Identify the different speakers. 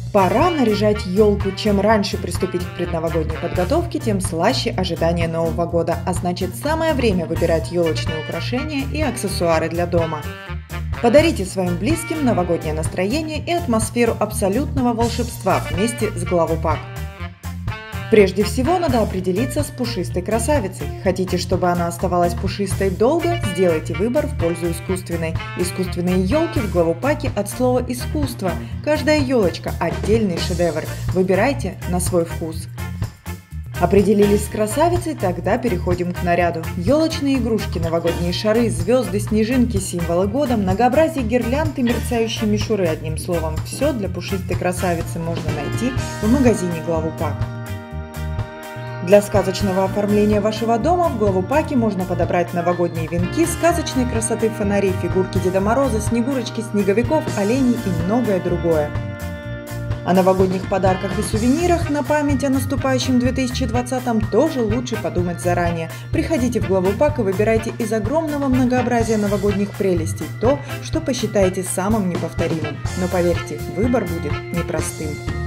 Speaker 1: Пора наряжать елку. Чем раньше приступить к предновогодней подготовке, тем слаще ожидание Нового года, а значит самое время выбирать елочные украшения и аксессуары для дома. Подарите своим близким новогоднее настроение и атмосферу абсолютного волшебства вместе с Главупак. Прежде всего надо определиться с пушистой красавицей. Хотите, чтобы она оставалась пушистой долго? Сделайте выбор в пользу искусственной. Искусственные елки в Главупаке от слова «искусство». Каждая елочка – отдельный шедевр. Выбирайте на свой вкус. Определились с красавицей? Тогда переходим к наряду. Елочные игрушки, новогодние шары, звезды, снежинки, символы года, многообразие гирлянд и мерцающие мишуры. Одним словом, все для пушистой красавицы можно найти в магазине Главупак. Для сказочного оформления вашего дома в Главупаке можно подобрать новогодние венки, сказочной красоты фонари, фигурки Деда Мороза, снегурочки, снеговиков, оленей и многое другое. О новогодних подарках и сувенирах на память о наступающем 2020-м тоже лучше подумать заранее. Приходите в Главупак и выбирайте из огромного многообразия новогодних прелестей то, что посчитаете самым неповторимым. Но поверьте, выбор будет непростым.